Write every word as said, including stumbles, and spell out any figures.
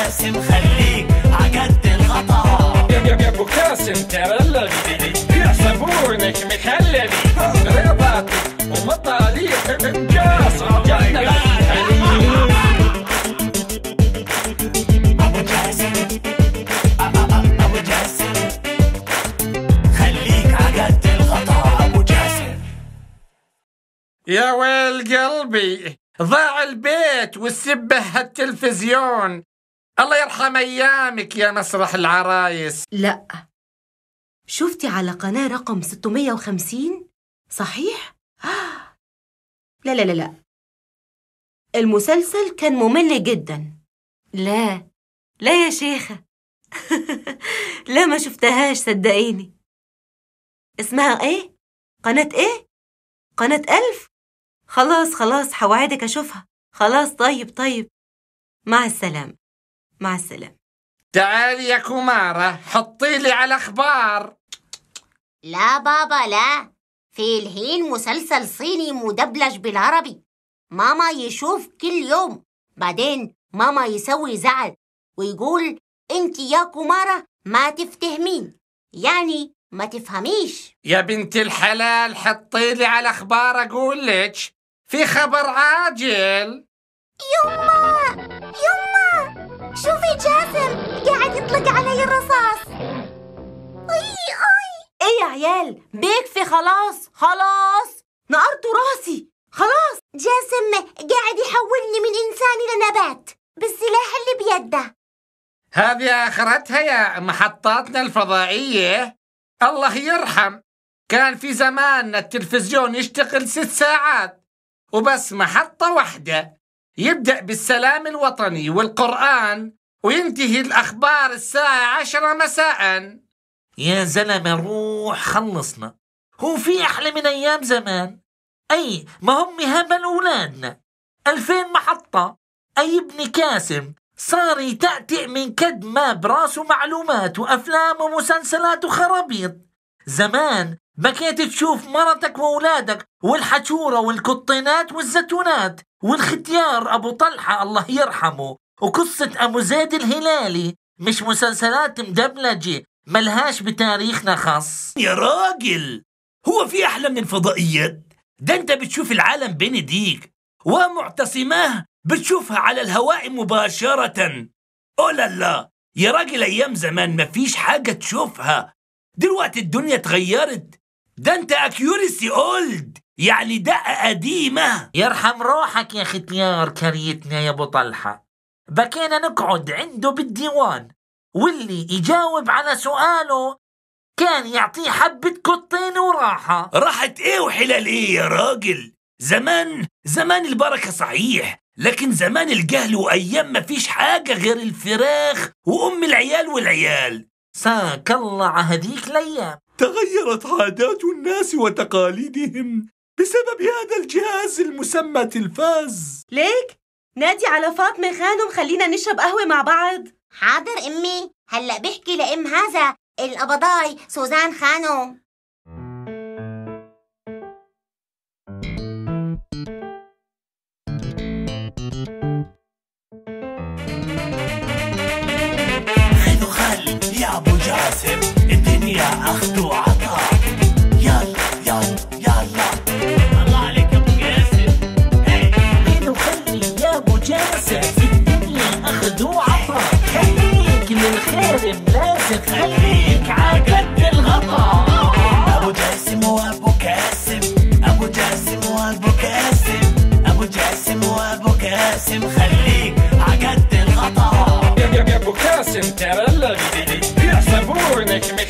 جاسم خليك عقد الغطا. يا يا ابو كاسم ترى الذي يحسبونك مخللي رضاتك ومطاليق انجاز جنة ابو جاسم ابو جاسم خليك عقد الغطا. ابو جاسم يا ويل قلبي، ضاع البيت والسبه التلفزيون. الله يرحم أيامك يا مسرح العرايس. لا، شفتي على قناة رقم ستمية وخمسين صحيح؟ لا لا لا لا، المسلسل كان ممل جدا. لا لا يا شيخة لا ما شفتهاش صدقيني. اسمها ايه؟ قناة ايه؟ قناة ألف؟ خلاص خلاص حوعدك أشوفها. خلاص طيب طيب، مع السلامة مع السلامة. تعالي يا كمارة حطي لي على أخبار. لا بابا لا، في الحين مسلسل صيني مدبلج بالعربي، ماما يشوف كل يوم. بعدين ماما يسوي زعل ويقول انت يا كمارة ما تفتهمين، يعني ما تفهميش. يا بنت الحلال حطي لي على أخبار أقول لك في خبر عاجل. يما يما شوفي جاسم قاعد يطلق علي الرصاص. اي اي ايه يا عيال بيكفي خلاص خلاص، نقرتوا راسي خلاص. جاسم قاعد يحولني من إنسان إلى نبات بالسلاح اللي بيده. هذه آخرتها يا محطاتنا الفضائية. الله يرحم، كان في زماننا التلفزيون يشتغل ست ساعات وبس محطة واحدة، يبدأ بالسلام الوطني والقرآن وينتهي الأخبار الساعة عشرة مساء. يا زلمة روح خلصنا، هو في أحلى من أيام زمان؟ أي ما هم هبل أولادنا. ألفين محطة. أي ابن كاسم صار يتأتئ من كد ما براسه معلومات وأفلام ومسلسلات وخرابيط. زمان بكيت تشوف مرتك وأولادك والحشورة والكطينات والزيتونات والختيار أبو طلحة الله يرحمه وقصة أبو زيد الهلالي، مش مسلسلات مدبلجة ملهاش بتاريخنا خاص. يا راجل هو في أحلى من الفضائيات؟ ده أنت بتشوف العالم بين ايديك، ومعتصماه بتشوفها على الهواء مباشرة. أولا لا يا راجل، أيام زمان ما فيش حاجة تشوفها، دلوقتي الدنيا تغيرت. ده أنت أكيوريسي أولد، يعني دقة قديمة. يرحم روحك يا ختيار كريتنا يا أبو طلحة، بكينا نقعد عنده بالديوان واللي يجاوب على سؤاله كان يعطيه حبة كطين وراحة. راحة ايه وحلال ايه يا راجل؟ زمان زمان البركة صحيح، لكن زمان الجهل وأيام ما فيش حاجة غير الفراخ وأم العيال والعيال. ساك الله عهديك الأيام. تغيرت عادات الناس وتقاليدهم بسبب هذا الجهاز المسمى تلفاز. ليك نادي على فاطمة خانم خلينا نشرب قهوة مع بعض. حاضر أمي، هلأ بحكي لأم هذا القبضاي سوزان خانم. خلو خل يا أبو جاسم، الدنيا أخذ وعطا. يلا يلا يلا الله عليك يا أبو جاسم. خلو خلي يا أبو جاسم، الدنيا أخذ وعطا. خليك للخير ملازم، خليك عقد الغطا. أبو جاسم وأبو كاسم، أبو جاسم وأبو كاسم، أبو جاسم وأبو كاسم خليك عقد الغطا. يا يا ابو كاسم ترى الذي يحسبونك